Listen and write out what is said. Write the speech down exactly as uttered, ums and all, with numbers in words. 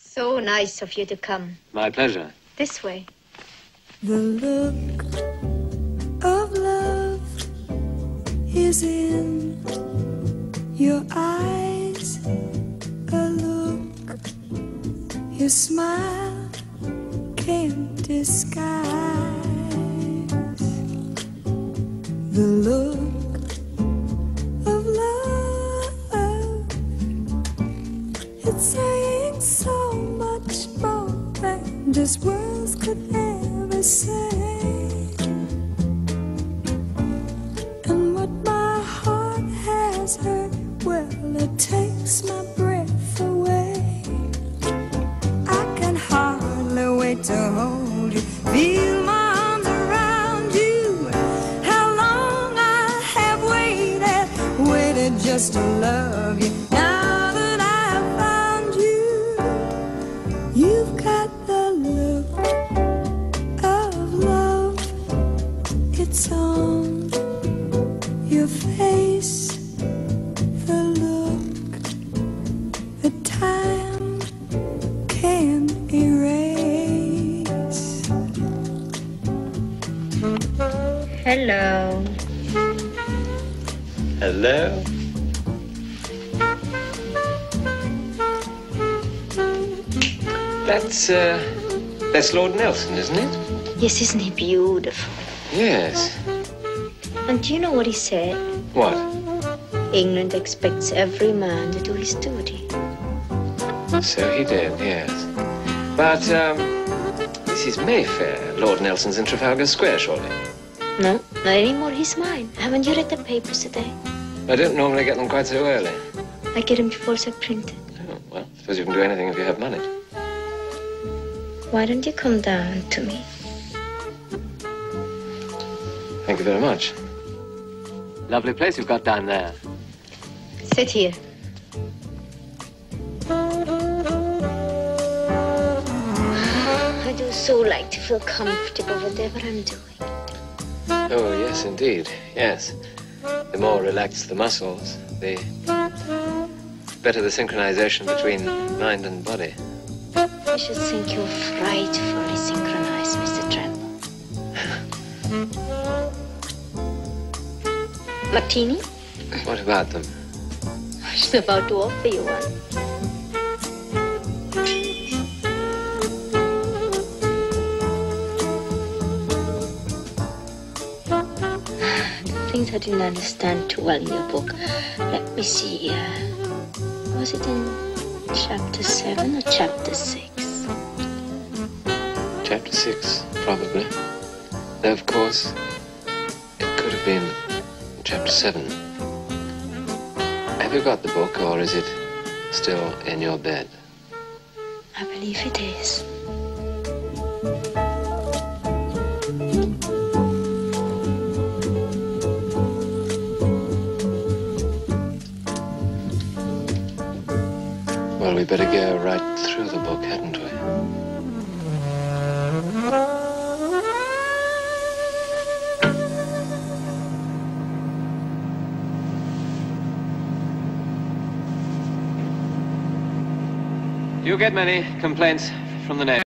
So nice of you to come. My pleasure. This way. The look of love is in your eyes. A look your smile can't disguise. The look of love, it's saying so much more than just words could ever say. And what my heart has heard, well, it takes my breath away. I can hardly wait to hold you, feel my arms around you. How long I have waited, waited just to love you. Now that I've found you, you've got the look of love. It's on your face, the look that time can't erase. Hello. Hello? That's, uh, that's Lord Nelson, isn't it? Yes, isn't he beautiful? Yes. And do you know what he said? What? England expects every man to do his duty. So he did, yes. But, um, this is Mayfair. Lord Nelson's in Trafalgar Square, surely. No, not anymore. He's mine. Haven't you read the papers today? I don't normally get them quite so early. I get them before they're printed. Oh, well, I suppose you can do anything if you have money. Why don't you come down to me? Thank you very much. Lovely place you've got down there. Sit here. I do so like to feel comfortable, whatever I'm doing. Oh, yes, indeed. Yes. The more relaxed the muscles, the better the synchronization between mind and body. I should think you're frightfully synchronized, Mister Tremble. Martini? What about them? I was about to offer you one. Things I didn't understand too well in your book. Let me see. Uh, was it in chapter seven or chapter six? Chapter six, probably. Though, of course, it could have been chapter seven. Have you got the book, or is it still in your bed? I believe it is. Well, we better go right through the book, hadn't we? Do you get many complaints from the neighbors?